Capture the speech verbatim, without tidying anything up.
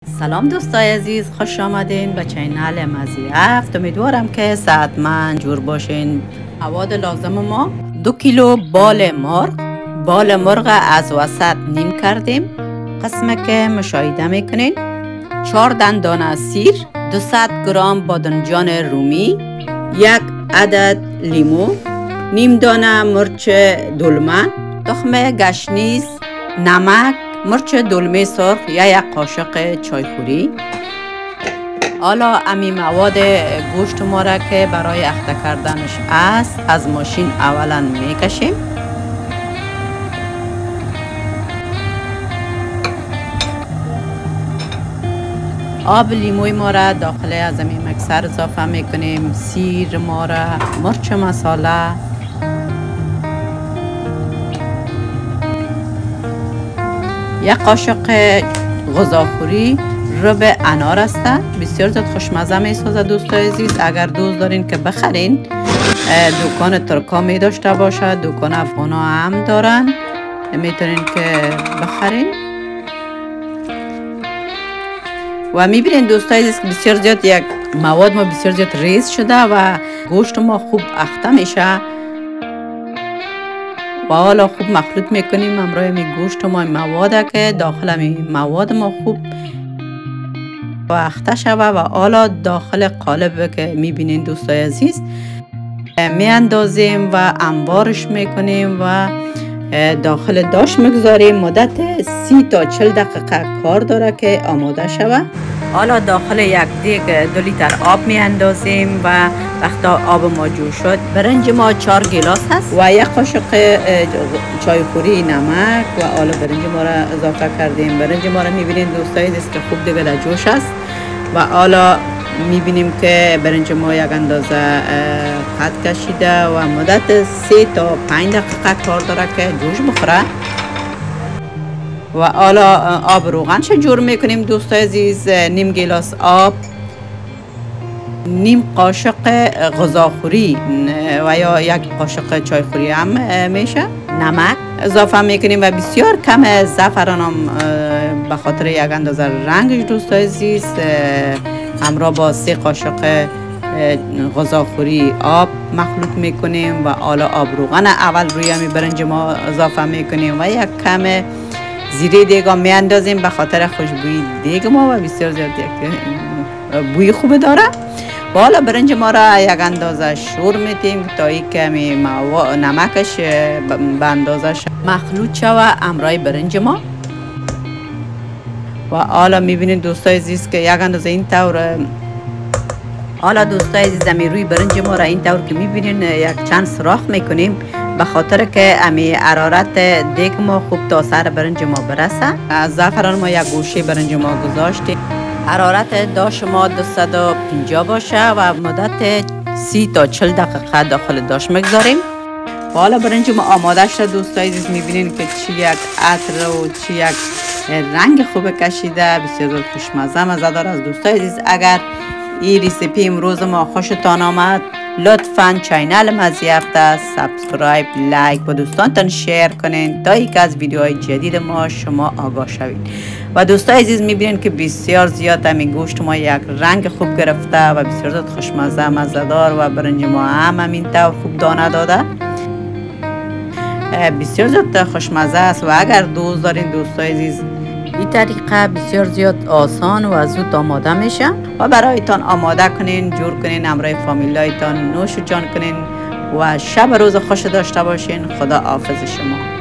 سلام دوستای عزیز، خوش آمدین به چینل مزی هفت. امیدوارم که صحتمند جور باشین. مواد لازم ما: دو کیلو بال مرغ. بال مرغ از وسط نیم کردیم، قسمه که مشاهده میکنین. چهار دندان سیر، دویست گرم بادمجان رومی، یک عدد لیمو، نیم دانه مرچ دلمه، تخم گشنیز، نمک، مرچ دلمه سرخ یا یک قاشق چایخوری. حالا امی مواد گوشت ما را که برای اخته کردنش است از ماشین اولا میکشیم. آب لیموی ما را داخل از امی مکسر اضافه میکنیم. سیر ما را، مرچ مساله، یک قاشق غذاخوری، رب انار است. بسیار زیاد خوشمزه می سازد دوستای عزیز. اگر دوست دارین که بخرین، دکان ترکا می داشته باشه، دکان افغانا هم دارن، میتونین که بخرین. و میبینین دوستای عزیز که بسیار زیاد یک مواد ما بسیار زیاد ریز شده و گوشت ما خوب اخته میشه. و حالا خوب مخلوط میکنیم همراه می گوشت ما مواد که داخل می مواد ما خوب و اخته شوه. و حالا داخل قالب که میبینین دوستای عزیز میاندازیم و انبارش میکنیم و داخل داش میگذاریم. مدت سی تا چل دقیقه کار داره که آماده شوه. حالا داخل یک دیگ دو لیتر آب می اندازیم و وقتی آب ما جوش شد، برنج ما چهار گلاس هست و یک قاشق چایخوری نمک و حالا برنج ما را اضافه کردیم. برنج ما را میبینید دوستای عزیز که خوب دیگه در جوش است و حالا میبینیم که برنج ما یک اندازه قد کشیده و مدت سه تا پنج دقیقه کار داره که جوش بخوره. و حالا آب روغنش جور میکنیم دوستای عزیز. نیم گلاس آب، نیم قاشق غذاخوری و یا یک قاشق چایخوری هم میشه، نمک اضافه میکنیم و بسیار کم زعفران هم به خاطر یک اندازه رنگش دوستای عزیز. همراه با سه قاشق غذاخوری آب مخلوط میکنیم و حالا آب روغن اول روی همی برنج ما اضافه میکنیم و یک کم زیره دیگا می اندازیم به خاطر خوشبوی دیگ ما و بسیار زیاد بوی خوب داره. و حالا برنج ما را یک اندازه شور میتیم تا ای که نمکش به اندازش مخلوط شوه همراه برنج ما. و حالا میبینید دوستای عزیز که یک اندازه این طور حالا دوستای عزیز امی روی برنج ما را این طور که میبینین یک چند سراخ میکنیم به خاطر که امی حرارت دیگ ما خوب تا سر برنج ما برسه. از زعفران ما یک گوشه برنج ما گذاشتیم. حرارت داش ما دویست و پنجاه باشه و مدت سی تا چل دقیقه داخل داش میگذاریم. و حالا برنج ما آماده شده دوستای عزیز. میبینین که چی یک عطر و چی یک رنگ خوب کشیده، بسیار خوشمزه مزه دار از دوستای عزیز. اگر این ریسیپی امروز ما خوشتان آمد، لطفاً چینل مزی هفت سابسکرایب، لایک و دوستانتان شیر کنین تا یک از ویدیوهای جدید ما شما آگاه شوید. و دوستای عزیز میبینین که بسیار زیاد همین گوشت ما یک رنگ خوب گرفته و بسیار زیاد خوشمزه مزه دار و برنج ما هم همین طور خوب دانه داده، بسیار زیاد خوشمزه است. و اگر دوست دارین دوستای عزیز، این طریقه بسیار زیاد آسان و زود آماده میشه و برایتان آماده کنین، جور کنین، همراه فامیلایتان نوش جان کنین و شب روز خوش داشته باشین. خدا حافظ شما.